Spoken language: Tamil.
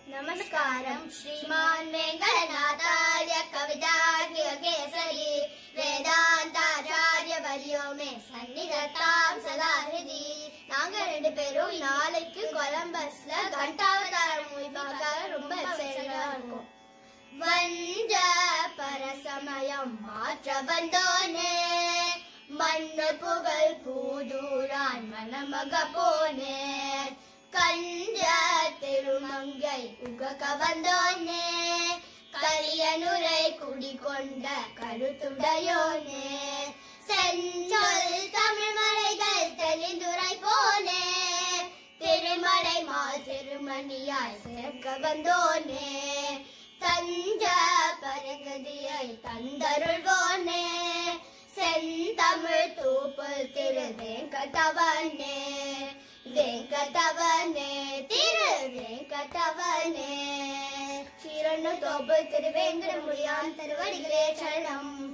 नमस्कारं श्रीमान वेंकटनाथार्य कवितार्किक केसरी वेदांताचार्य वर्यो में सन्निधत्तां सदा हृदि நாங்கள் ரெண்டு பேரும் நாளைக்கு கொலம்பஸ்ல கண்டாவதாரம் மூவி பார்க்க ரொம்ப எக்ஸைட்டடா இருக்கோம். வந்த பரசமயம் மாற்ற வந்தோனே மண்ணு புகழ் பூதூரான் மனமக போனே கஞ்ச திருமங்கை உகக்க வந்தோனே கலியனுரை குடிகொண்ட கருத்துடையோனே செஞ்சொல் தமிழ் மலைகள் தெளிந்துரை போனே திருமலை மால் திருமணியாய் சேர்க்க வந்தோனே தஞ்ச பரகதியை தந்தருள்வோனே செந்தமிழ் தூப்புல் திரு வெங்கடவனே வெங்கடவனே திரு வெங்கடவனே சீரண்ணு தோப்புல் திரு வெங்கடமுடியான் திருவடிகளே சரணம்.